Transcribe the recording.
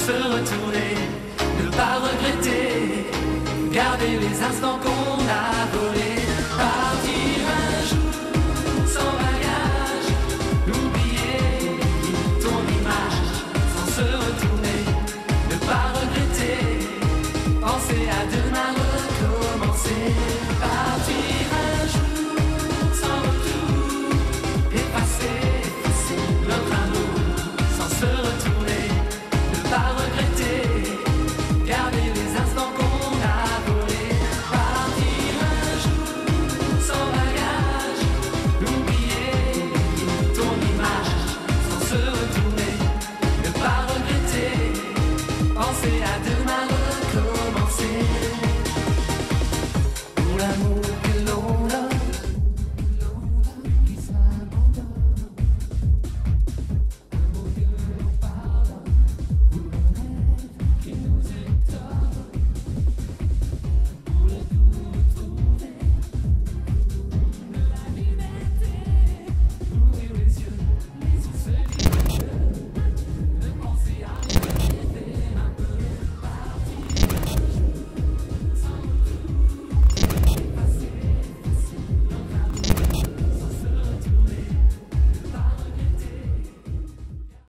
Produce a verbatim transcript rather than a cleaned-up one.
se retourner, ne pas regretter, garder les instants qu'on a volés. Partir un jour sans bagage, oublier ton image, sans se retourner, ne pas regretter, penser à demain recommencer. Partir un jour sans retour, effacer, effacer notre amour, sans se retourner, ne pas regretter, garder les instants qu'on a volés. Partir un jour sans bagage, oublier ton image, sans se retourner, ne pas regretter, penser à demain recommencer. Pour l'amour